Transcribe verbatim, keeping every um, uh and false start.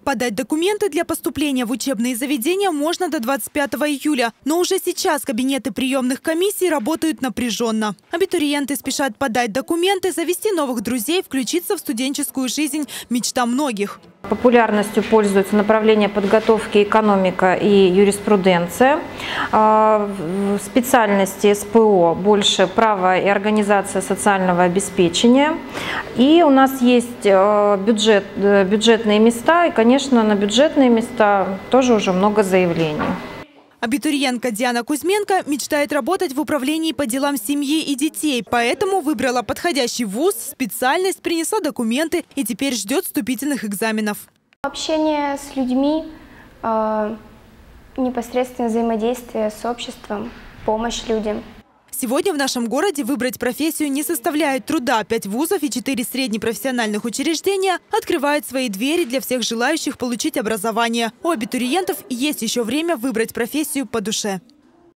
Подать документы для поступления в учебные заведения можно до двадцать пятого июля. Но уже сейчас кабинеты приемных комиссий работают напряженно. Абитуриенты спешат подать документы, завести новых друзей, включиться в студенческую жизнь – мечта многих. Популярностью пользуются направления подготовки экономика и юриспруденция. В специальности СПО больше право и организация социального обеспечения. И у нас есть бюджет, бюджетные места, и, конечно, на бюджетные места тоже уже много заявлений. Абитуриентка Диана Кузьменко мечтает работать в управлении по делам семьи и детей, поэтому выбрала подходящий вуз, специальность, принесла документы и теперь ждет вступительных экзаменов. Общение с людьми, э, непосредственное взаимодействие с обществом, помощь людям. Сегодня в нашем городе выбрать профессию не составляет труда. Пять вузов и четыре среднепрофессиональных учреждения открывают свои двери для всех желающих получить образование. У абитуриентов есть еще время выбрать профессию по душе.